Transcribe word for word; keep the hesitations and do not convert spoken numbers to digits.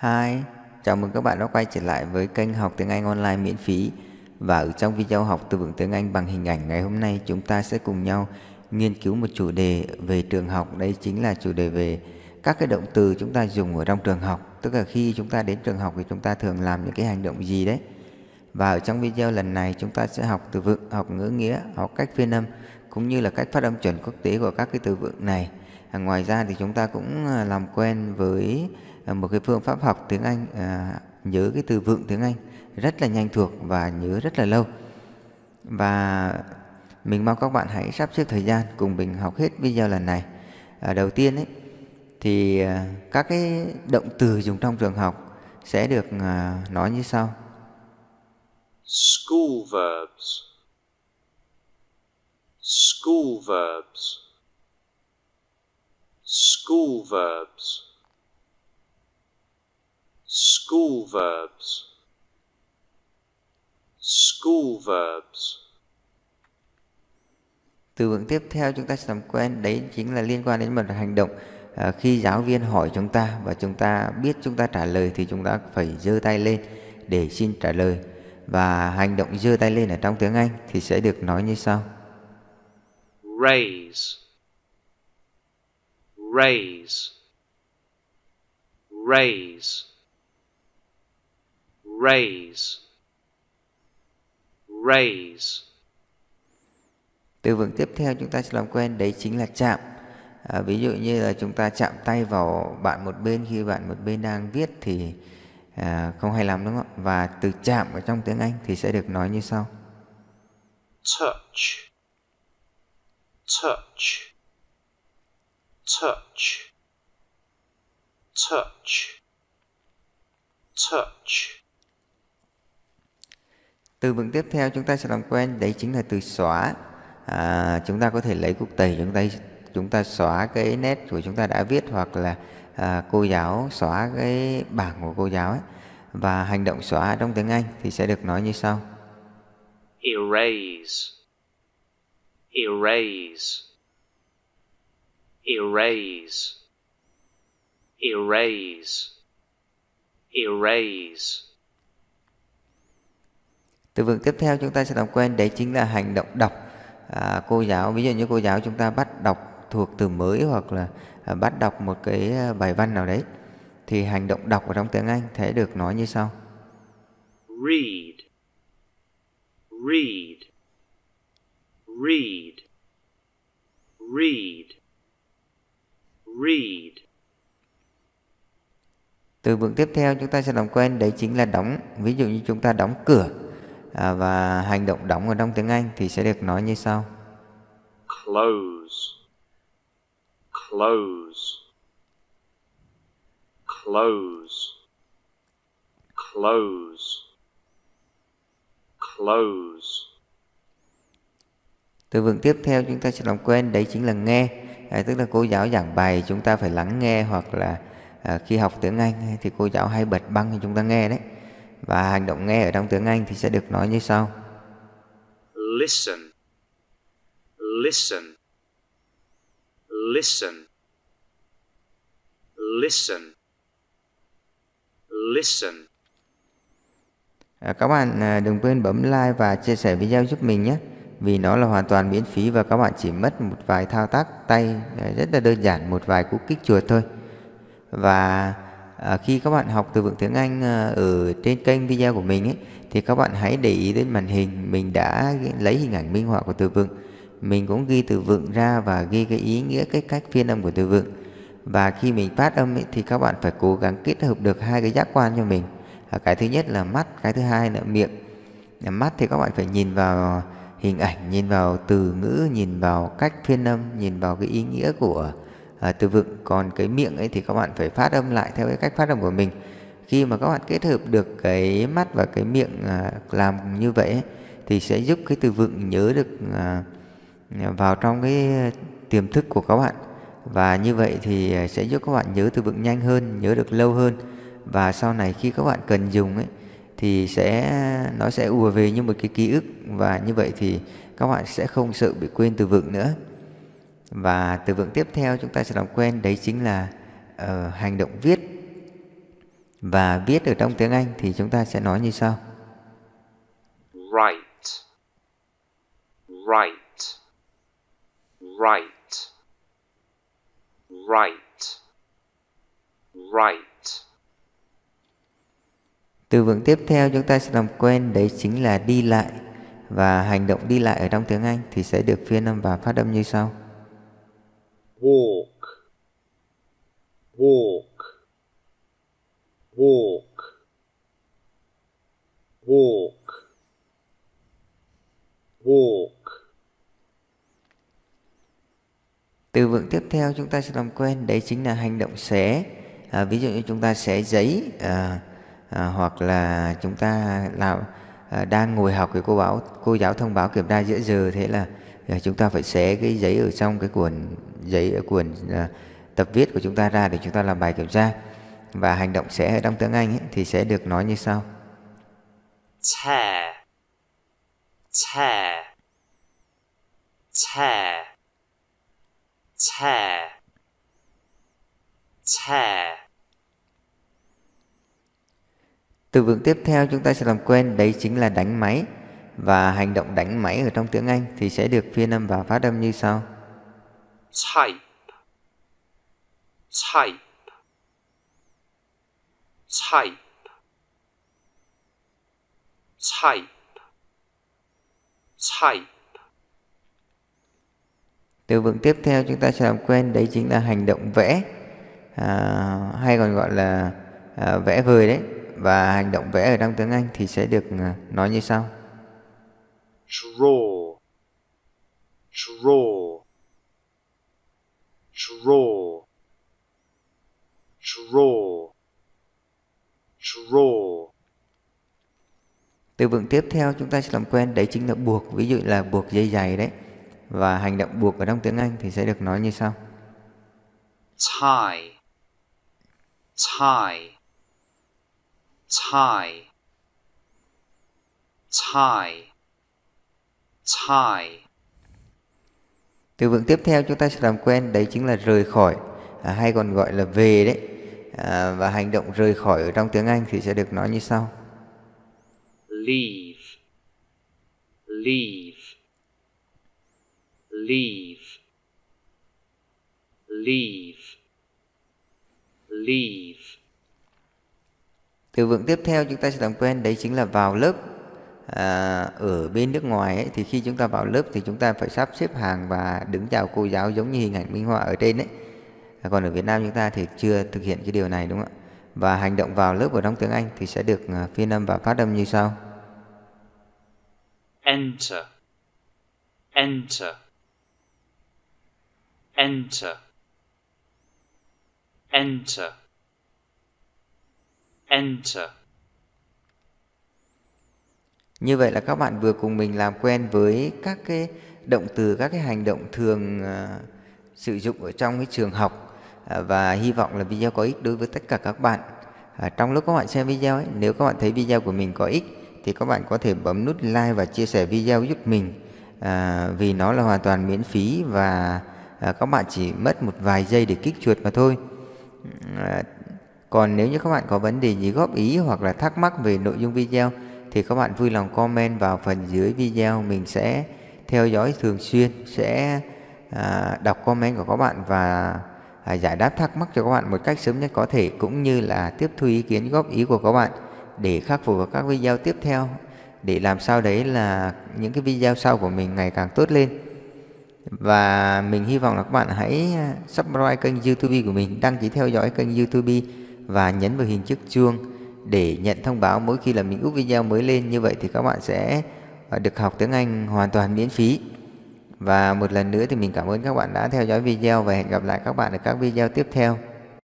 Hi, chào mừng các bạn đã quay trở lại với kênh học tiếng Anh online miễn phí. Và ở trong video học từ vựng tiếng Anh bằng hình ảnh ngày hôm nay, chúng ta sẽ cùng nhau nghiên cứu một chủ đề về trường học. Đây chính là chủ đề về các cái động từ chúng ta dùng ở trong trường học. Tức là khi chúng ta đến trường học thì chúng ta thường làm những cái hành động gì đấy. Và ở trong video lần này chúng ta sẽ học từ vựng, học ngữ nghĩa, học cách phiên âm cũng như là cách phát âm chuẩn quốc tế của các cái từ vựng này. À, ngoài ra thì chúng ta cũng làm quen với một cái phương pháp học tiếng Anh, à, nhớ cái từ vựng tiếng Anh rất là nhanh thuộc và nhớ rất là lâu. Và mình mong các bạn hãy sắp xếp thời gian cùng mình học hết video lần này. À, đầu tiên ấy, thì à, các cái động từ dùng trong trường học sẽ được à, nói như sau. School verbs. School verbs. School verbs. School verbs. School verbs. Từ vựng tiếp theo chúng ta sẽ làm quen, đấy chính là liên quan đến một hành động. À, khi giáo viên hỏi chúng ta và chúng ta biết chúng ta trả lời thì chúng ta phải giơ tay lên để xin trả lời. Và hành động giơ tay lên ở trong tiếng Anh thì sẽ được nói như sau. Raise. Raise. Raise. Raise. Raise. Từ vựng tiếp theo chúng ta sẽ làm quen, đấy chính là chạm. À, ví dụ như là chúng ta chạm tay vào bạn một bên khi bạn một bên đang viết thì à, không hay lắm, đúng không? Và từ chạm ở trong tiếng Anh thì sẽ được nói như sau. Touch. Touch. Touch. Touch. Touch. Từ vựng tiếp theo chúng ta sẽ làm quen, đấy chính là từ xóa. À, chúng ta có thể lấy cục tẩy chúng ta chúng ta xóa cái nét của chúng ta đã viết, hoặc là à, cô giáo xóa cái bảng của cô giáo ấy. Và hành động xóa trong tiếng Anh thì sẽ được nói như sau. Erase. Erase. Erase. Erase. Erase. Từ vựng tiếp theo chúng ta sẽ làm quen, đấy chính là hành động đọc. À, cô giáo, ví dụ như cô giáo chúng ta bắt đọc thuộc từ mới, hoặc là à, bắt đọc một cái bài văn nào đấy, thì hành động đọc ở trong tiếng Anh sẽ được nói như sau. Read. Read. Read. Read. Read. Từ vựng tiếp theo chúng ta sẽ làm quen, đấy chính là đóng. Ví dụ như chúng ta đóng cửa, à, và hành động đóng ở trong tiếng Anh thì sẽ được nói như sau. Close. Close. Close. Close. Close. Từ vựng tiếp theo chúng ta sẽ làm quen, đấy chính là nghe. À, tức là cô giáo giảng bài chúng ta phải lắng nghe, hoặc là à, khi học tiếng Anh thì cô giáo hay bật băng cho chúng ta nghe đấy. Và hành động nghe ở trong tiếng Anh thì sẽ được nói như sau. Listen. Listen. Listen. Listen. Listen. À, các bạn à, đừng quên bấm like và chia sẻ video giúp mình nhé, vì nó là hoàn toàn miễn phí và các bạn chỉ mất một vài thao tác tay rất là đơn giản, một vài cú kích chuột thôi. Và à, khi các bạn học từ vựng tiếng Anh à, ở trên kênh video của mình ấy, thì các bạn hãy để ý đến màn hình. Mình đã lấy hình ảnh minh họa của từ vựng, mình cũng ghi từ vựng ra và ghi cái ý nghĩa, cái cách phiên âm của từ vựng. Và khi mình phát âm ấy, thì các bạn phải cố gắng kết hợp được hai cái giác quan cho mình. À, cái thứ nhất là mắt, cái thứ hai là miệng. À, mắt thì các bạn phải nhìn vào hình ảnh, nhìn vào từ ngữ, nhìn vào cách phiên âm, nhìn vào cái ý nghĩa của à, từ vựng. Còn cái miệng ấy thì các bạn phải phát âm lại theo cái cách phát âm của mình. Khi mà các bạn kết hợp được cái mắt và cái miệng à, làm như vậy ấy, thì sẽ giúp cái từ vựng nhớ được à, vào trong cái tiềm thức của các bạn. Và như vậy thì sẽ giúp các bạn nhớ từ vựng nhanh hơn, nhớ được lâu hơn. Và sau này khi các bạn cần dùng ấy, thì sẽ nó sẽ ùa về như một cái ký ức. Và như vậy thì các bạn sẽ không sợ bị quên từ vựng nữa. Và từ vựng tiếp theo chúng ta sẽ làm quen, đấy chính là uh, hành động viết. Và viết ở trong tiếng Anh thì chúng ta sẽ nói như sau. Right. Right. Right. Right. Right. Từ vựng tiếp theo chúng ta sẽ làm quen, đấy chính là đi lại. Và hành động đi lại ở trong tiếng Anh thì sẽ được phiên âm và phát âm như sau. Walk. Walk. Walk. Walk. Walk. Từ vựng tiếp theo chúng ta sẽ làm quen, đấy chính là hành động xé. À, ví dụ như chúng ta xé giấy, à, à, hoặc là chúng ta làm à, đang ngồi học thì cô báo cô giáo thông báo kiểm tra giữa giờ, thế là à, chúng ta phải xé cái giấy ở trong cái cuốn giấy ở cuốn à, tập viết của chúng ta ra để chúng ta làm bài kiểm tra. Và hành động xé ở trong tiếng Anh ấy, thì sẽ được nói như sau. Tear. Tear. Tear. Tear. Tear. Từ vựng tiếp theo chúng ta sẽ làm quen, đấy chính là đánh máy. Và hành động đánh máy ở trong tiếng Anh thì sẽ được phiên âm và phát âm như sau. Type. Type. Type. Type. Type. Từ vựng tiếp theo chúng ta sẽ làm quen, đấy chính là hành động vẽ, à, hay còn gọi là à, vẽ vời đấy. Và hành động vẽ ở trong tiếng Anh thì sẽ được à, nói như sau. Draw. Draw. Draw. Draw. Draw. Từ vựng tiếp theo chúng ta sẽ làm quen, đấy chính là buộc, ví dụ là buộc dây giày đấy. Và hành động buộc ở trong tiếng Anh thì sẽ được nói như sau. Tie. Tie. Tie. Tie. Tie. Từ vựng tiếp theo chúng ta sẽ làm quen, đấy chính là rời khỏi, à, hay còn gọi là về đấy. À, và hành động rời khỏi ở trong tiếng Anh thì sẽ được nói như sau. Leave. Leave. Leave. Leave. Leave. Từ vựng tiếp theo chúng ta sẽ làm quen, đấy chính là vào lớp. À, ở bên nước ngoài ấy, thì khi chúng ta vào lớp thì chúng ta phải sắp xếp hàng và đứng chào cô giáo giống như hình ảnh minh họa ở trên đấy. À, còn ở Việt Nam chúng ta thì chưa thực hiện cái điều này, đúng không ạ? Và hành động vào lớp ở trong tiếng Anh thì sẽ được phiên âm và phát âm như sau. Enter. Enter. Enter. Enter. Enter. Như vậy là các bạn vừa cùng mình làm quen với các cái động từ, các cái hành động thường uh, sử dụng ở trong cái trường học. uh, Và hy vọng là video có ích đối với tất cả các bạn. uh, Trong lúc các bạn xem video ấy, nếu các bạn thấy video của mình có ích thì các bạn có thể bấm nút like và chia sẻ video giúp mình. uh, Vì nó là hoàn toàn miễn phí và uh, các bạn chỉ mất một vài giây để kích chuột mà thôi. uh, Còn nếu như các bạn có vấn đề gì góp ý hoặc là thắc mắc về nội dung video thì các bạn vui lòng comment vào phần dưới video. Mình sẽ theo dõi thường xuyên, sẽ à, đọc comment của các bạn và à, giải đáp thắc mắc cho các bạn một cách sớm nhất có thể, cũng như là tiếp thu ý kiến góp ý của các bạn để khắc phục vào các video tiếp theo, để làm sao đấy là những cái video sau của mình ngày càng tốt lên. Và mình hy vọng là các bạn hãy subscribe kênh YouTube của mình, đăng ký theo dõi kênh YouTube và nhấn vào hình chiếc chuông để nhận thông báo mỗi khi là mình up video mới lên. Như vậy thì các bạn sẽ được học tiếng Anh hoàn toàn miễn phí. Và một lần nữa thì mình cảm ơn các bạn đã theo dõi video và hẹn gặp lại các bạn ở các video tiếp theo.